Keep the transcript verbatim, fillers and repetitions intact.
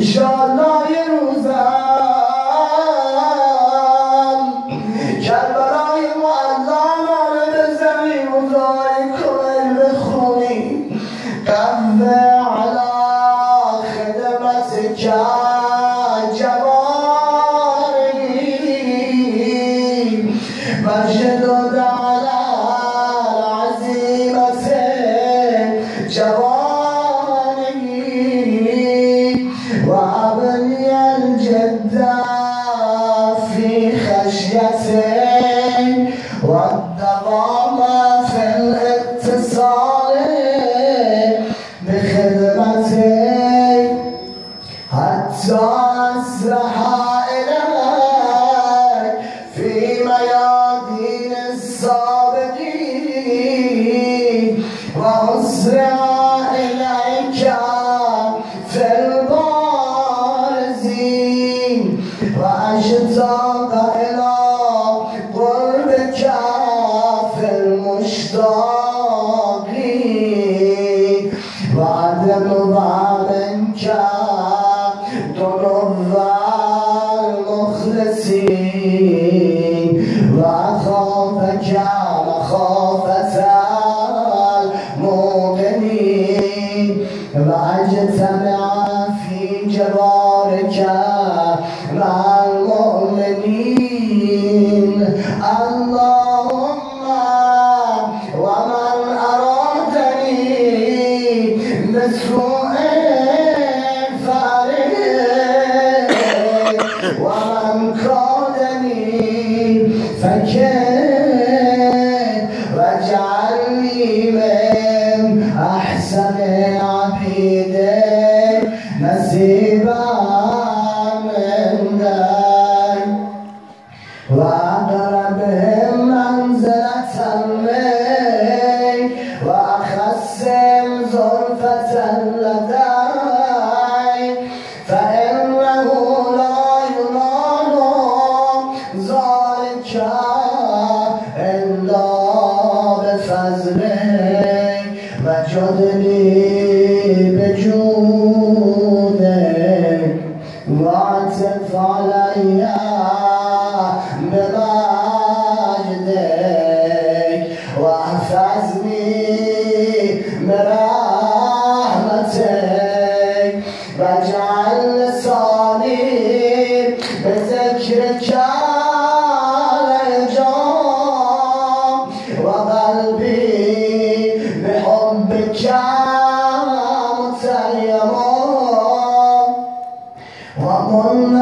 انشالله یه روزم کربلای معلم آره به زمین روزای کمل بخونی قوه علا خدمت که جوانی مجد على العزيمة جواني وأبني الجد في خشيته والدوام في الاتصال بخدمته حتى أسرح إليك في ميادين السابقين وأسرع إليك في البارزين وأشتاق إلى قربك في المشتاقين وأدنو منك دنو المخلصين وأخافك مخافة المؤمنين وأجتمع في جوارك مع المؤمنين اللهم ومن أرادني بسوء فعليه ومن كادني فكيد واجعلني من أحسن عبيدك نصيبا منك وأقربهم منزلة منك وأخسم زلفة لديك فإنه لا ينال ذلك إلا بفضلك وجدني بجودك واعطف علي بمجدك واحفظني برحمتك واجعل لساني بذكرك الجام وقلبي بحبك متيما ومن